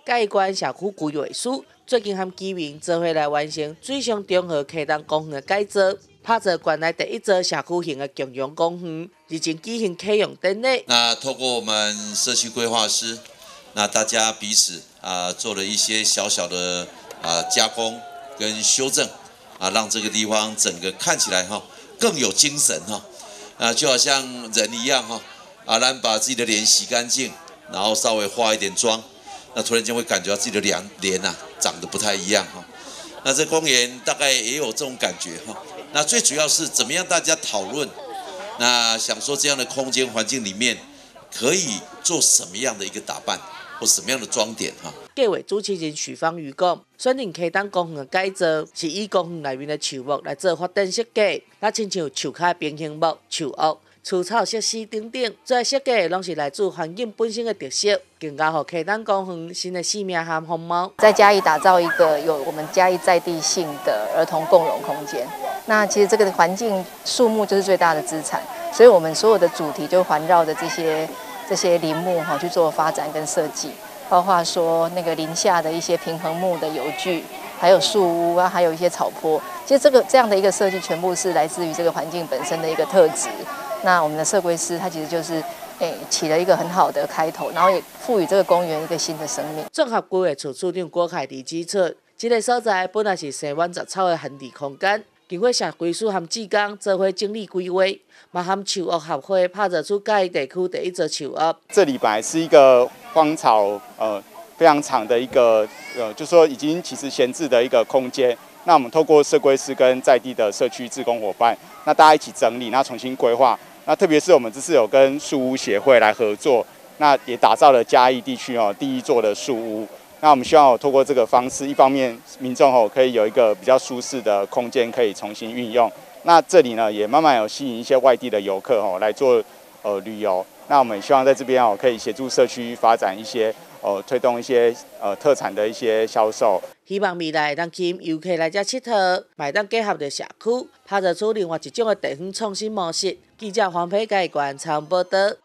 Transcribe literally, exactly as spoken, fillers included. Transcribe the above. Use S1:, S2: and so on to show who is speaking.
S1: 介关社区规划署最近和居民做伙来完成水上中和溪东公园的改造，拍造县内第一座社区型的共融公园，日前举行启用典礼。
S2: 那透过我们社区规划师，那大家彼此啊、呃、做了一些小小的啊、呃、加工跟修正啊，让这个地方整个看起来哈更有精神哈啊，就好像人一样哈啊，咱把自己的脸洗干净，然后稍微化一点妆。那突然间会感觉到自己的脸脸呐长得不太一样哈，那这公园大概也有这种感觉哈。那最主要是怎么样大家讨论，那想说这样的空间环境里面可以做什么样的一个打扮或什么样的装点哈。
S1: 计划主持人许芳瑜讲，选定溪东公园的改造是以公园内面的树木来做发展设计，那亲像树脚平衡木、树屋。除草设施等等，这些设计拢是来自环境本身的特色，更加予溪东公园新的生命和风貌。
S3: 在嘉义打造一个有我们嘉义在地性的儿童共融空间。那其实这个环境树木就是最大的资产，所以我们所有的主题就环绕着这些这些林木哈去做发展跟设计，包括说那个林下的一些平衡木的游具，还有树屋啊，还有一些草坡。其实这个这样的一个设计，全部是来自于这个环境本身的一个特质。那我们的社规师他其实就是诶、欸、起了一个很好的开头，然后也赋予这个公园一个新的生命。
S1: 综合规划处处长郭凯丽指出，这个所在本来是生满杂草的闲置空间，经过社规师和志工做伙整理规划，嘛和树屋合伙拍造出嘉义地区第一座树屋。
S4: 这里本来是一个荒草呃非常长的一个呃，就说已经其实闲置的一个空间。那我们透过社规师跟在地的社区志工伙伴，那大家一起整理，那重新规划。那特别是我们这次有跟树屋协会来合作，那也打造了嘉义地区哦第一座的树屋。那我们希望哦透过这个方式，一方面民众哦可以有一个比较舒适的空间可以重新运用。那这里呢也慢慢有吸引一些外地的游客哦来做呃旅游。那我们希望在这边哦可以协助社区发展一些呃推动一些呃特产的一些销售。
S1: 希望未来当吸引游客来这佚佗，买当结合着社区，拍造出另外一种的地方创新模式。记者黄培嘉义县采访报道。